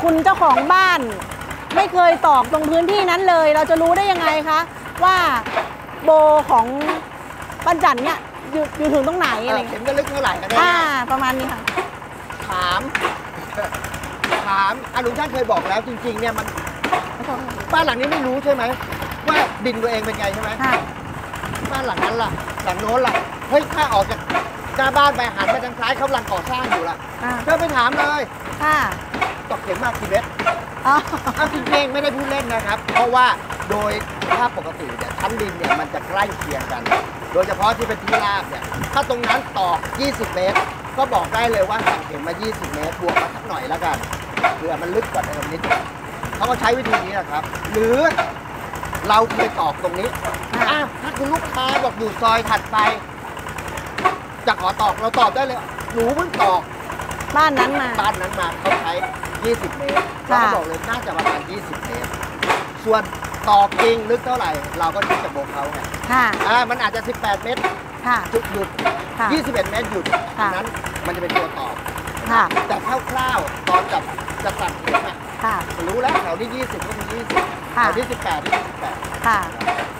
คุณเจ้าของบ้านไม่เคยตอกตรงพื้นที่นั้นเลย เราจะรู้ได้ยังไงคะว่าโบของปันจันเนี่ยอยู่ถึงตรงไหนอะไรเข็มจะลึกเท่าไหร่กันได้ประมาณนี้ค่ะถามลุงช่างเคยบอกแล้วจริงๆเนี่ยมันบ้านหลังนี้ไม่รู้ใช่ไหมว่าดินตัวเองเป็นไงใช่ไหมค่ะบ้านหลังนั้นล่ะหลังโน้นล่ะเฮ้ยถ้าออกจากหน้าบ้านไปหันไปทางซ้ายเขากำลังก่อสร้างอยู่ล่ะเธอไปถามเลยค่ะตอกเข็มมากกี่เมตรอ๋อเอาจริงๆไม่ได้พูดเล่นนะครับ เพราะว่าโดยสภาพปกติเนี่ยชั้นดินเนี่ยมันจะใกล้เคียงกัน โดยเฉพาะที่เป็นที่ราบเนี่ยถ้าตรงนั้นตอก 20 เมตร ก็บอกได้เลยว่าสั่งเข็มมา 20 เมตรบวกมาสักหน่อยแล้วกันเผื่อมันลึกกว่าเดิมนิดนึงเขาก็ใช้วิธีนี้นะครับ หรือเราเคยตอกตรงนี้ถ้าคุณลูกค้าบอกอยู่ซอยถัดไปจะขอตอกเราตอบได้เลยหนูเพิ่งตอกบ้านนั้นมาเขาใช้ 20 เมตรเราก็บอกเลยน่าจะประมาณ 20 เมตร ส่วนตอกจริงลึกเท่าไหร่ เราก็คิดจากโบกเขาไงค่ะมันอาจจะ 18 เมตรค่ะจุดหยุดค่ะ 21 เมตรหยุดค่ะนั้นมันจะเป็นตัวตอกค่ะแต่คร่าวๆตอนกับจะตัดเข็มอะค่ะรู้แล้วแถวที่ 20 ก็คือ 20 ค่ะแถวที่ 18 ที่ 18 ค่ะ